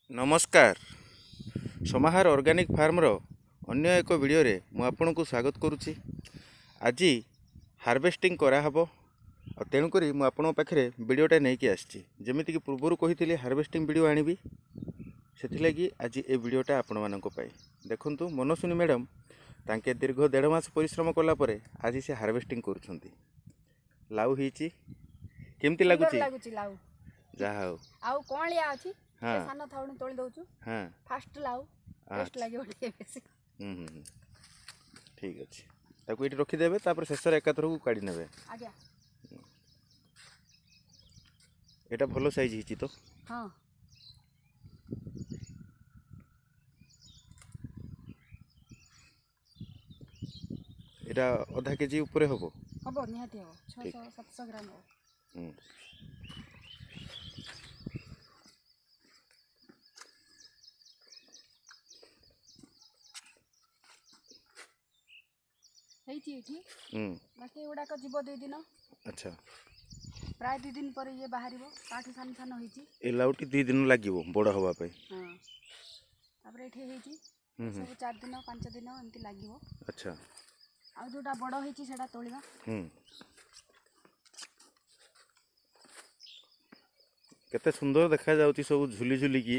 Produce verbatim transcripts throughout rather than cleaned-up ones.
नमस्कार समाहार organic farm रो अन्य एक वीडियो रे मु आपन को स्वागत करुच्ची। आज हार्वेस्टिंग करा हबो तेणु करी मु आपन पाखरे वीडियोटा नहीं कि आछि। जेमिति कि पूर्व कही हार्वेस्टिंग वीडियो आनिबी सेथि लगी आज ए वीडियोटा आपण मानक पाई देखंतु। मनस्विनी मैडम तांके दीर्घ डेढ़ मास परिश्रम कला परे आज से हार्वेस्टिंग करुछंती। लाउ हिची केमति लागुची लाउ जहा हो आउ कोणलिया अछि हाँ सानो थाउनी तोଳି दउछु। हाँ फास्ट लाउ टेस्ट लागियो ଟିକେ बेसी। हम्म हम्म ठीक अछि ताको एठी रखि देबे तापर शेष रे एकाथर को काढी नेबे। आज्ञा एटा भलो साइज हिची तो। हां एटा आधा केजी ऊपर हबो हबो निहाती हबो छह सौ सात सौ ग्राम हो। हम्म हेइची एठी हम्म बाकी एडा को जीव दुई दिन। अच्छा प्राय दुई दिन पर ये बाहरिबो काठी सान सान होइची। ए लाउटी दुई दिन लागिवो बड़ हवा पई। हां तापर एठी हेइची हम्म सब चार दिन पांच दिन एंती लागिवो। अच्छा आ जोटा बड़ होइची सेटा तोलिबा। हम्म केते सुंदर देखा जाउची सब झुली झुली की।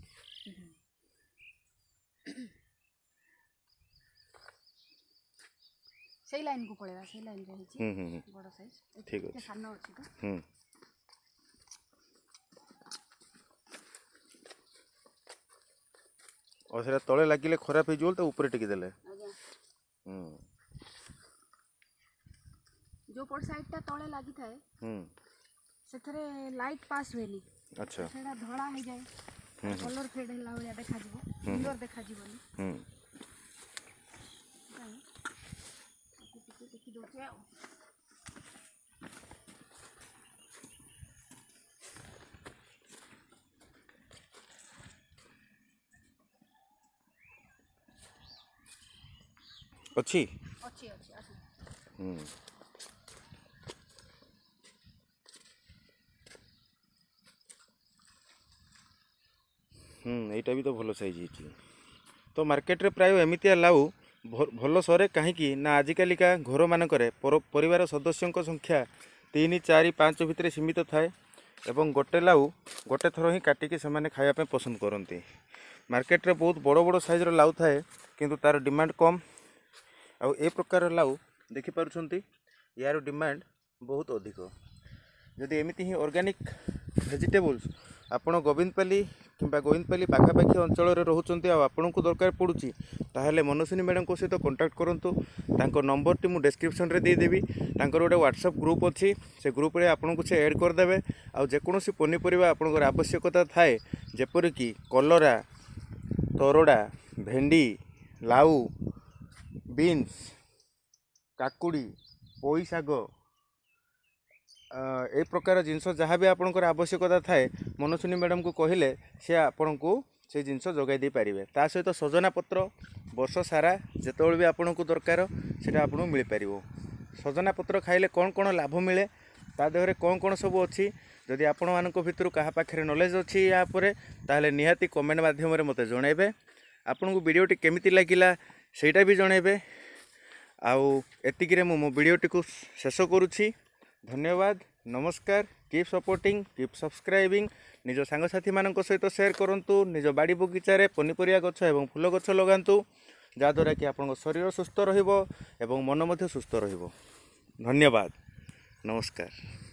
सेई लाइन को पळेबा सेई लाइन रे हिची हम्म हम्म बड़ साइज ठीक के अछि। सानो अछि तो। हम्म और सेटा तळे लागिले खराब हे जोल त ऊपर टेकी देले। आज्ञा हम्म जो पड़ साइड ता तळे लागि थाए हम्म सेथरे लाइट पास होएनी। अच्छा सेडा धळा हे जाय कलर फेड होला वाला देखा जिवो सुंदर देखा जिवोनी। हम्म टिके टिके दोचे आओ अछि अछि अछि अछि। हम्म हम्म एटा भी तो भलो साइज हिची। तो मार्केट रे प्राय एमितिया लाउ भल सरे कहीं ना आजिकल का घर मानक परिवार सदस्यों संख्या तीन चार पाँच भितर सीमित थाए एवं गोटे लाउ गोटे थर ही काटिकी से खायापे पसंद करती। मार्केट रे बहुत बड़ बड़ साइज लाउ थाए किंतु तार डिमांड कम। आउ ए प्रकार लाउ देखि पारुछंती यार डिमांड बहुत अधिक। जदि एमिति ही ऑर्गेनिक वेजिटेबल्स आपण गोविंदपाली किंबा गोविंदपाली पाखापाखी अंचल रोचंती आपन को दरकार पड़ुची ताहले मनस्विनी मैडम को सहित कांटेक्ट करंतु। तांको नंबर टी मु डिस्क्रिप्शन रे दे देबी। तांकर गोटे व्हाट्सएप ग्रुप अच्छी से ग्रुप रे आपन को से ऐड कर देबे। आ जेकोसी पनीपरिबा आपनकर आवश्यकता थाए जेपरि कि कलरा तोरडा भेंडी लाउ बीन्स काकुड़ी पोई शाग ए प्रकार जिनस जहाँ भी आपनकर आवश्यकता थाए मनस्विनी मैडम को कहले से आपन को से जिनस जोगाई दे पारिबे। ता सहित सजना पत्र वर्ष सारा जेतोल भी आपन को दरकार सेटा आपन मिल पारिबो। सजना पत्र खाइले कौन कौन लाभ मिले ता देहरे कौन कौन सब अच्छी जदि आपण मानक भितर कहा पाखरे नॉलेज अच्छी या परे ताहले निहाती कमेंट माध्यम रे मते जणैबे। आपन को वीडियोटी केमिति लागिला सेटा भी जणैबे। आउ एतिकिरे मु मो वीडियोटी को शेष करुछि। धन्यवाद नमस्कार। Keep supporting keep subscribing. निज सांगसाथी मानक सहित शेयर करंतु। निज बाड़ी बगीचा रे पनीपरिया गछ एवं फूल गछ लगांतु जहाँद्वारा कि आपन शरीर सुस्थ रहिबो एवं मन मध्य सुस्थ रहिबो। धन्यवाद नमस्कार।